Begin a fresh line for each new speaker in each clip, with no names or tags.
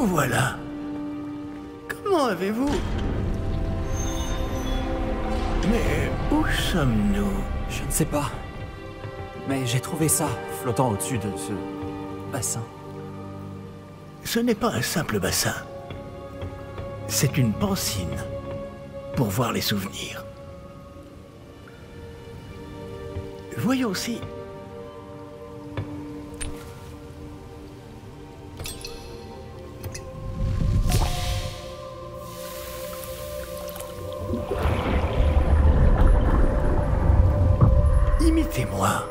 Vous voilà. Comment avez-vous... Mais où sommes-nous?
Je ne sais pas. Mais j'ai trouvé ça, flottant au-dessus de ce bassin.
Ce n'est pas un simple bassin. C'est une pancine pour voir les souvenirs. Voyons si... Imitez-moi.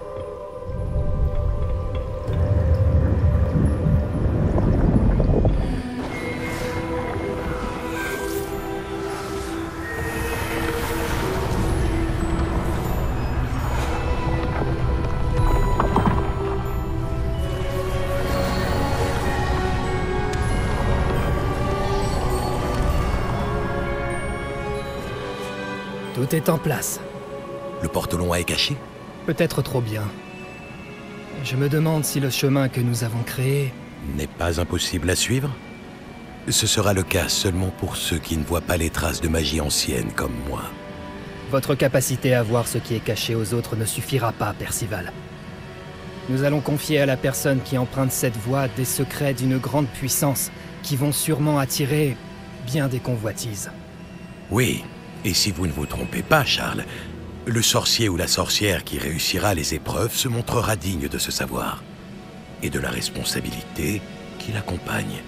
Tout est en place.
Le portelon est caché?
Peut-être trop bien. Je me demande si le chemin que nous avons créé...
N'est pas impossible à suivre? Ce sera le cas seulement pour ceux qui ne voient pas les traces de magie ancienne comme moi.
Votre capacité à voir ce qui est caché aux autres ne suffira pas, Percival. Nous allons confier à la personne qui emprunte cette voie des secrets d'une grande puissance qui vont sûrement attirer bien des convoitises.
Oui, et si vous ne vous trompez pas, Charles, le sorcier ou la sorcière qui réussira les épreuves se montrera digne de ce savoir et de la responsabilité qui l'accompagne.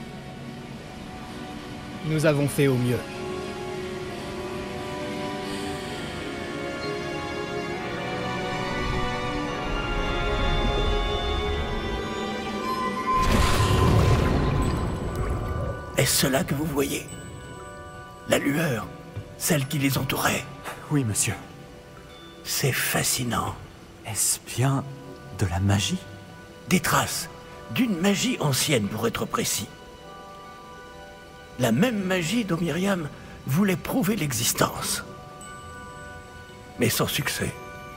Nous avons fait au mieux.
Est-ce cela que vous voyez? La lueur, celle qui les entourait.
Oui, monsieur.
C'est fascinant.
Est-ce bien de la magie?
Des traces d'une magie ancienne, pour être précis. La même magie dont Myriam voulait prouver l'existence. Mais sans succès.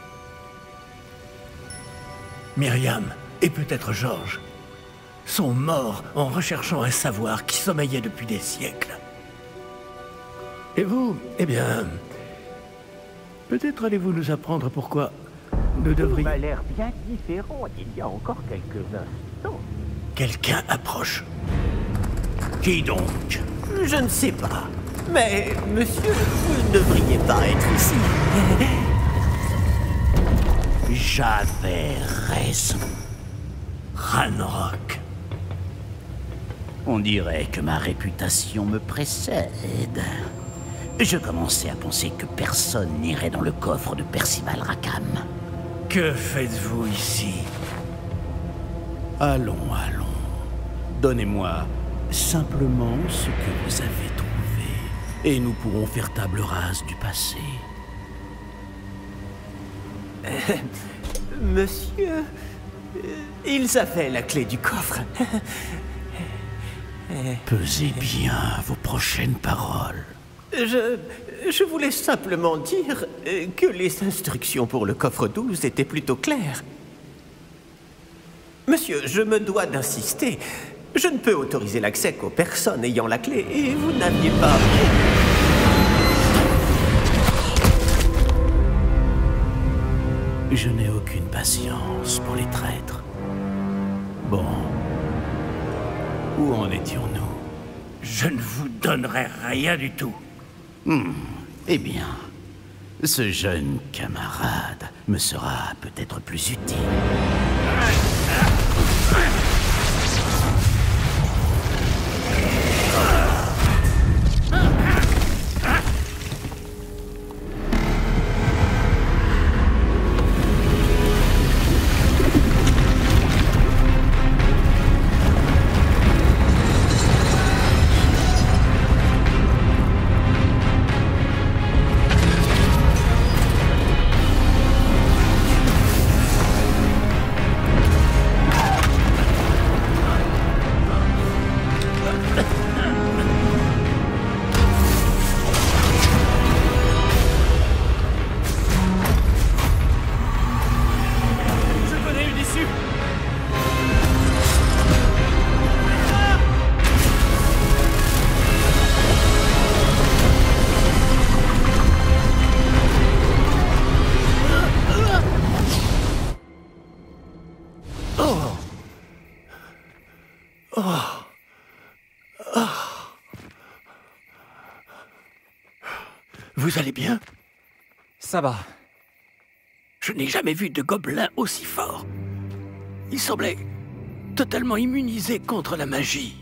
Myriam, et peut-être Georges, sont morts en recherchant un savoir qui sommeillait depuis des siècles. Et vous, eh bien... Peut-être allez-vous nous apprendre pourquoi nous devrions...
Tout m'a l'air bien différent d'il y a encore quelques instants.
Quelqu'un approche. Qui donc?
Je ne sais pas. Mais, monsieur, vous ne devriez pas être ici.
J'avais raison. Ranrock.
On dirait que ma réputation me précède. Je commençais à penser que personne n'irait dans le coffre de Percival Rackham.
Que faites-vous ici?
Allons, allons. Donnez-moi simplement ce que vous avez trouvé, et nous pourrons faire table rase du passé. Monsieur, ils avaient la clé du coffre. Pesez bien vos prochaines paroles. Je voulais simplement dire que les instructions pour le coffre 12 étaient plutôt claires. Monsieur, je me dois d'insister. Je ne peux autoriser l'accès qu'aux personnes ayant la clé, et vous n'aviez pas... Je n'ai aucune patience pour les traîtres. Bon. Où en étions-nous?
Je ne vous donnerai rien du tout.
Eh bien, ce jeune camarade me sera peut-être plus utile.
Vous allez bien?
Ça va.
Je n'ai jamais vu de gobelin aussi fort. Il semblait totalement immunisé contre la magie.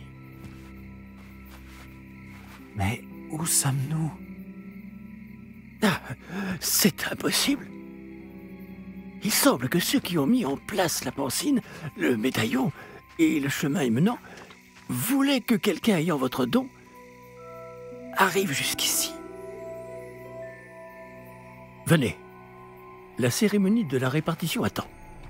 Mais où sommes-nous?
Ah, c'est impossible. Il semble que ceux qui ont mis en place la pancine, le médaillon et le chemin émenant voulaient que quelqu'un ayant votre don arrive jusqu'ici. Venez. La cérémonie de la répartition attend.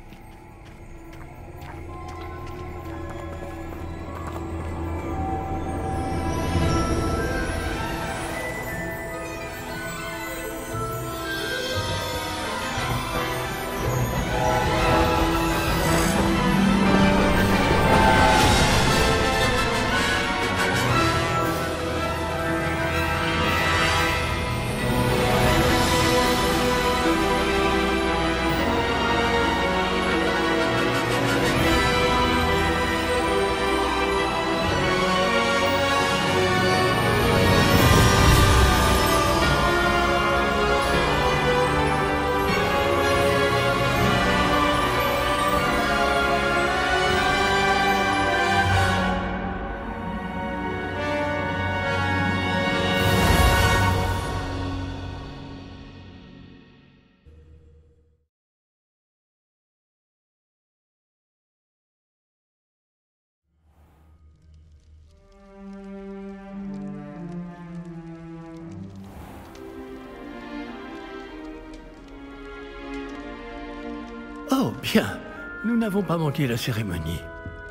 Oh, bien. Nous n'avons pas manqué la cérémonie.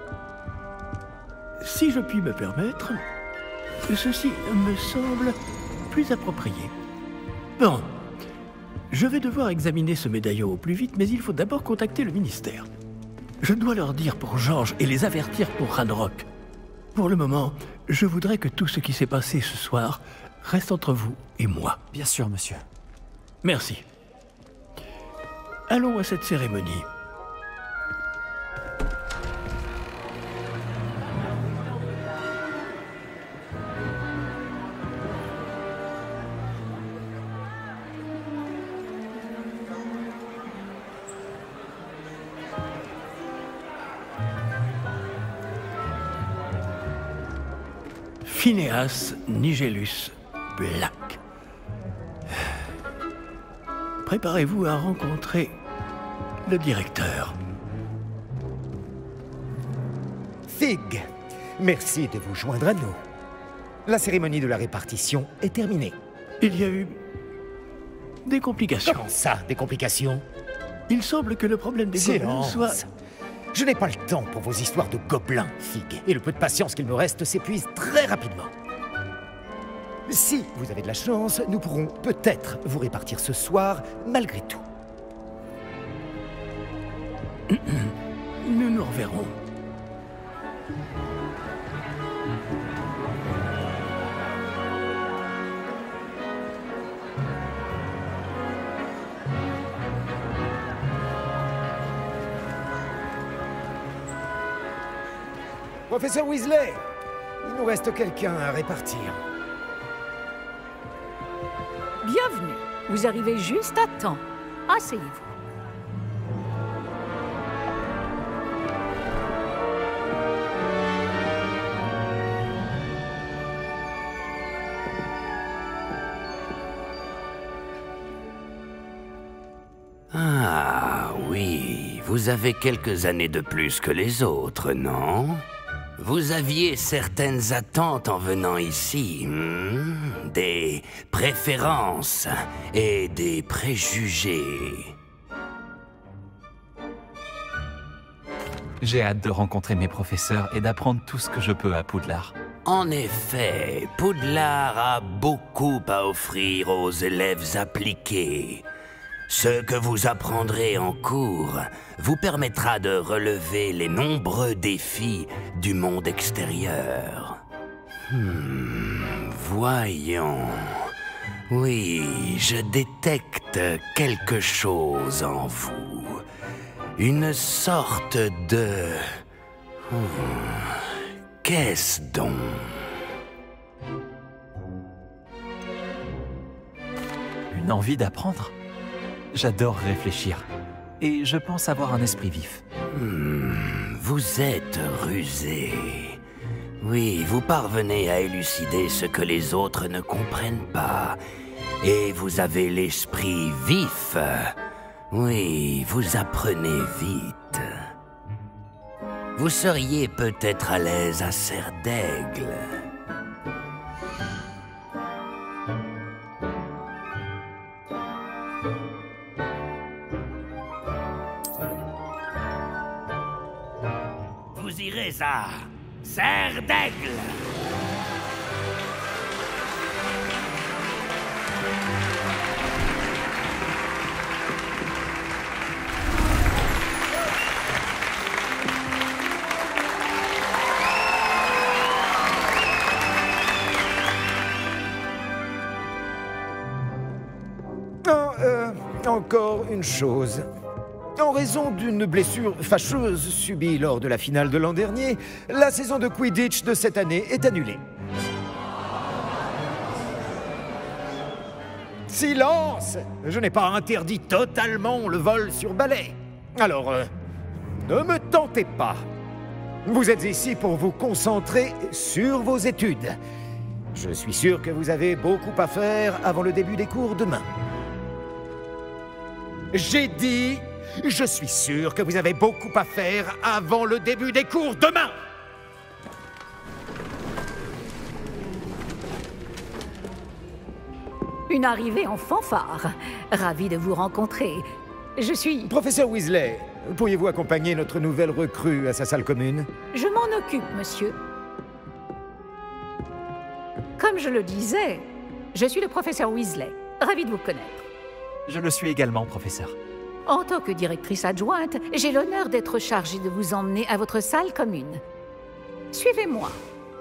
Si je puis me permettre, ceci me semble plus approprié. Bon. Je vais devoir examiner ce médaillon au plus vite, mais il faut d'abord contacter le ministère. Je dois leur dire pour Georges et les avertir pour Ranrock. Pour le moment, je voudrais que tout ce qui s'est passé ce soir reste entre vous et moi.
Bien sûr, monsieur.
Merci. Allons à cette cérémonie. Phineas Nigellus Black. Préparez-vous à rencontrer le directeur.
Fig, merci de vous joindre à nous. La cérémonie de la répartition est terminée.
Il y a eu des complications.
Comment ça, des complications?
Il semble que le problème des gobelins
Silence.
soit...
Je n'ai pas le temps pour vos histoires de gobelins, Fig. Et le peu de patience qu'il me reste s'épuise très rapidement. Si vous avez de la chance, nous pourrons peut-être vous répartir ce soir, malgré tout.
Nous nous reverrons.
Professeur Weasley, il nous reste quelqu'un à répartir.
Bienvenue. Vous arrivez juste à temps. Asseyez-vous.
Ah oui, vous avez quelques années de plus que les autres, non? Vous aviez certaines attentes en venant ici, des préférences et des préjugés.
J'ai hâte de rencontrer mes professeurs et d'apprendre tout ce que je peux à Poudlard.
En effet, Poudlard a beaucoup à offrir aux élèves appliqués. Ce que vous apprendrez en cours vous permettra de relever les nombreux défis du monde extérieur. Voyons. Oui, je détecte quelque chose en vous. Une sorte de... Qu'est-ce donc?
Une envie d'apprendre. J'adore réfléchir. Et je pense avoir un esprit vif.
Vous êtes rusé. Oui, vous parvenez à élucider ce que les autres ne comprennent pas. Et vous avez l'esprit vif. Oui, vous apprenez vite. Vous seriez peut-être à l'aise à Serre d'Aigle. Vous irez à Serre d'Aigle.
Encore une chose. En raison d'une blessure fâcheuse subie lors de la finale de l'an dernier, la saison de Quidditch de cette année est annulée. Silence! Je n'ai pas interdit totalement le vol sur balai. Alors, ne me tentez pas. Vous êtes ici pour vous concentrer sur vos études. Je suis sûr que vous avez beaucoup à faire avant le début des cours demain. J'ai dit, je suis sûr que vous avez beaucoup à faire avant le début des cours demain.
Une arrivée en fanfare. Ravi de vous rencontrer. Je suis...
Professeur Weasley, pourriez-vous accompagner notre nouvelle recrue à sa salle commune?
Je m'en occupe, monsieur. Comme je le disais, je suis le professeur Weasley. Ravi de vous connaître.
Je le suis également, professeur.
En tant que directrice adjointe, j'ai l'honneur d'être chargée de vous emmener à votre salle commune. Suivez-moi.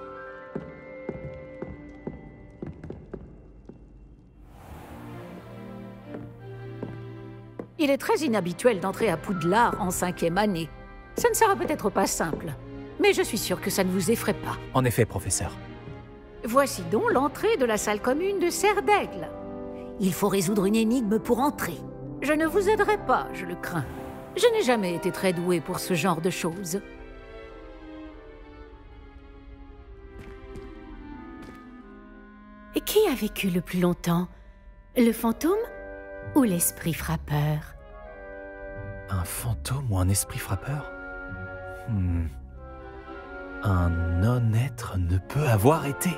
Il est très inhabituel d'entrer à Poudlard en 5e année. Ça ne sera peut-être pas simple, mais je suis sûre que ça ne vous effraie pas.
En effet, professeur.
Voici donc l'entrée de la salle commune de Serre d'Aigle. Il faut résoudre une énigme pour entrer. Je ne vous aiderai pas, je le crains. Je n'ai jamais été très douée pour ce genre de choses.
Et qui a vécu le plus longtemps? Le fantôme ou l'esprit frappeur?
Un fantôme ou un esprit frappeur? Un non-être ne peut avoir été.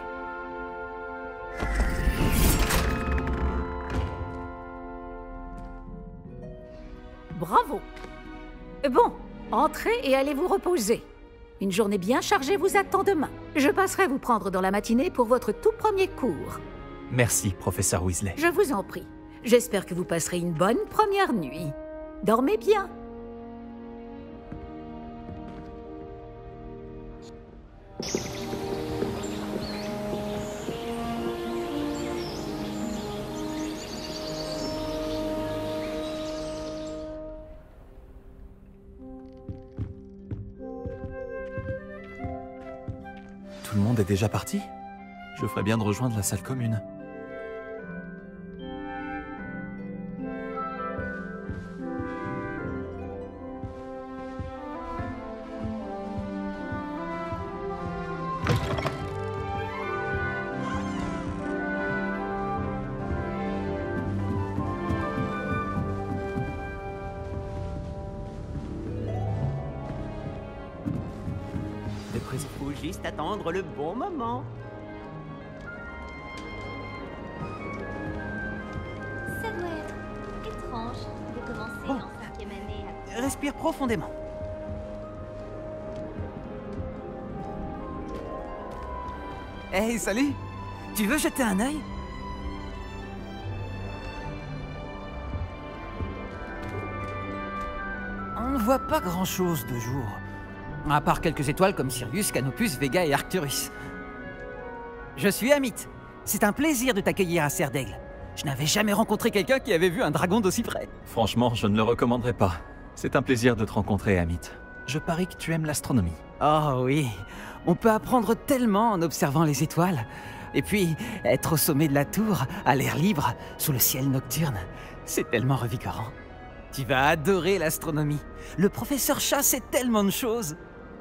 Bravo! Bon, entrez et allez vous reposer. Une journée bien chargée vous attend demain. Je passerai vous prendre dans la matinée pour votre tout premier cours.
Merci, professeur Weasley.
Je vous en prie. J'espère que vous passerez une bonne première nuit. Dormez bien.
Tout le monde est déjà parti? Je ferais bien de rejoindre la salle commune.
Faut juste attendre le bon moment.
Ça doit être étrange de commencer en 5e année à...
Respire profondément. Hey, salut! Tu veux jeter un œil? On ne voit pas grand-chose de jour. À part quelques étoiles comme Sirius, Canopus, Vega et Arcturus. Je suis Amit. C'est un plaisir de t'accueillir à Serre d'Aigle. Je n'avais jamais rencontré quelqu'un qui avait vu un dragon d'aussi près.
Franchement, je ne le recommanderais pas. C'est un plaisir de te rencontrer, Amit. Je parie que tu aimes l'astronomie.
Oh oui, on peut apprendre tellement en observant les étoiles. Et puis, être au sommet de la tour, à l'air libre, sous le ciel nocturne, c'est tellement revigorant. Tu vas adorer l'astronomie. Le professeur Chat sait tellement de choses.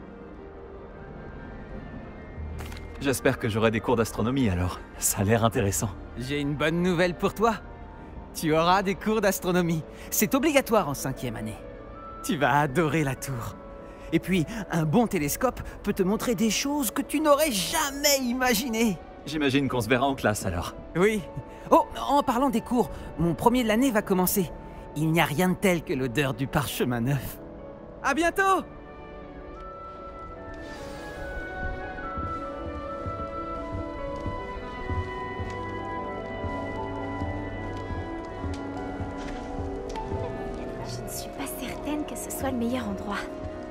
J'espère que j'aurai des cours d'astronomie alors. Ça a l'air intéressant.
J'ai une bonne nouvelle pour toi. Tu auras des cours d'astronomie. C'est obligatoire en 5e année. Tu vas adorer la tour. Et puis, un bon télescope peut te montrer des choses que tu n'aurais jamais imaginées.
J'imagine qu'on se verra en classe alors.
Oui. Oh, en parlant des cours, mon premier de l'année va commencer. Il n'y a rien de tel que l'odeur du parchemin neuf. À bientôt!
Je ne suis pas certaine que ce soit le meilleur endroit.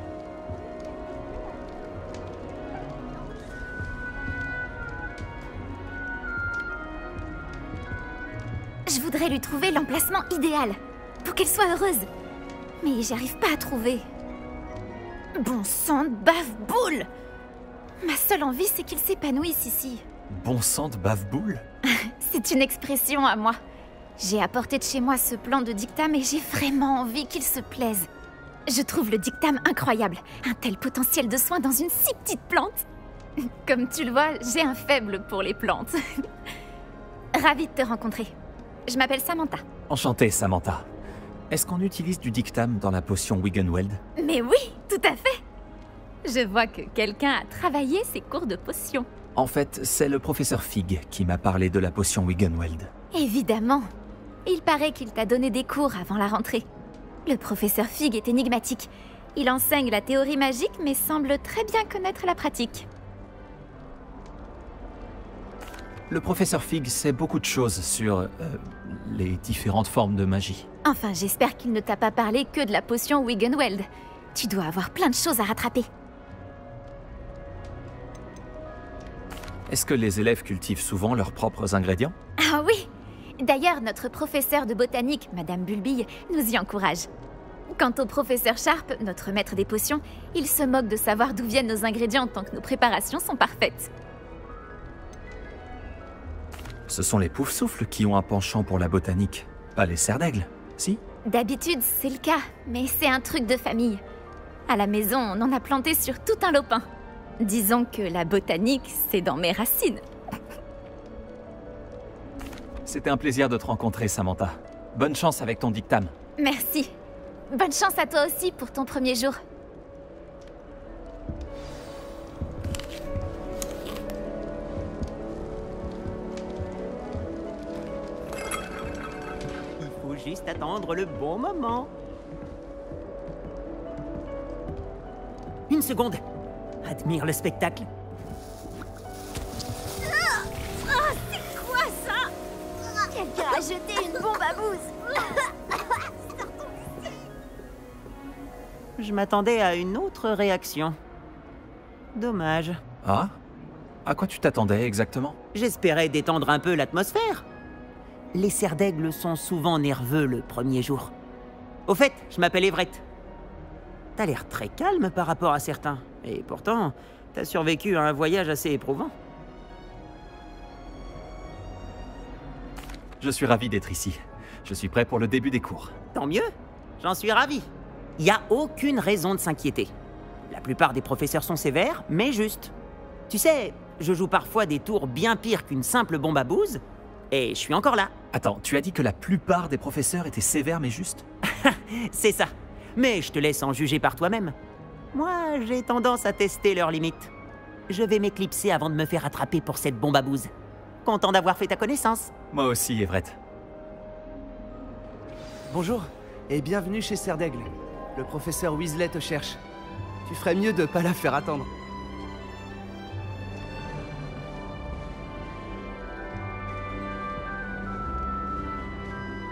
Je voudrais lui trouver l'emplacement idéal, pour qu'elle soit heureuse. Mais j'arrive pas à trouver. Bon sang de bave-boule! Ma seule envie, c'est qu'il s'épanouisse ici.
Bon sang de bave-boule?
C'est une expression à moi. J'ai apporté de chez moi ce plan de dictame et j'ai vraiment envie qu'il se plaise. Je trouve le dictame incroyable. Un tel potentiel de soin dans une si petite plante. Comme tu le vois, j'ai un faible pour les plantes. Ravie de te rencontrer. Je m'appelle Samantha.
Enchanté, Samantha. Est-ce qu'on utilise du dictame dans la potion Wiggenweld?
Mais oui, tout à fait. Je vois que quelqu'un a travaillé ses cours de potions.
En fait, c'est le professeur Fig qui m'a parlé de la potion Wiggenweld.
Évidemment. Il paraît qu'il t'a donné des cours avant la rentrée. Le professeur Fig est énigmatique. Il enseigne la théorie magique, mais semble très bien connaître la pratique.
Le professeur Fig sait beaucoup de choses sur les différentes formes de magie.
Enfin, j'espère qu'il ne t'a pas parlé que de la potion Wiggenweld. Tu dois avoir plein de choses à rattraper.
Est-ce que les élèves cultivent souvent leurs propres ingrédients?
Ah oui! D'ailleurs, notre professeur de botanique, Madame Bulbille, nous y encourage. Quant au professeur Sharp, notre maître des potions, il se moque de savoir d'où viennent nos ingrédients tant que nos préparations sont parfaites.
Ce sont les Poufsouffles qui ont un penchant pour la botanique, pas les Serres d'Aigle, si?
D'habitude, c'est le cas, mais c'est un truc de famille. À la maison, on en a planté sur tout un lopin. Disons que la botanique, c'est dans mes racines.
C'était un plaisir de te rencontrer, Samantha. Bonne chance avec ton dictame.
Merci. Bonne chance à toi aussi pour ton premier jour.
Il faut juste attendre le bon moment. Une seconde. Admire le spectacle.
C'est quoi ça? Quelqu'un a jeté une bombe à bouse.
Je m'attendais à une autre réaction. Dommage.
Ah? À quoi tu t'attendais exactement?
J'espérais détendre un peu l'atmosphère. Les Serres d'Aigle sont souvent nerveux le premier jour. Au fait, je m'appelle Everett. T'as l'air très calme par rapport à certains. Et pourtant, t'as survécu à un voyage assez éprouvant.
Je suis ravi d'être ici. Je suis prêt pour le début des cours.
Tant mieux, j'en suis ravi. Il n'y a aucune raison de s'inquiéter. La plupart des professeurs sont sévères, mais justes. Tu sais, je joue parfois des tours bien pires qu'une simple bombe à bouse, et je suis encore là.
Attends, tu as dit que la plupart des professeurs étaient sévères mais justes?
C'est ça. Mais je te laisse en juger par toi-même. Moi, j'ai tendance à tester leurs limites. Je vais m'éclipser avant de me faire attraper pour cette bombe à bouse. Content d'avoir fait ta connaissance.
Moi aussi, Everett.
Bonjour, et bienvenue chez Serres d'Aigle. Le professeur Weasley te cherche. Tu ferais mieux de pas la faire attendre.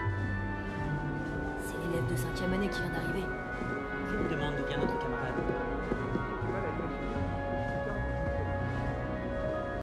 C'est l'élève de 5e année qui vient d'arriver.
Je me demande d'où vient notre camarade.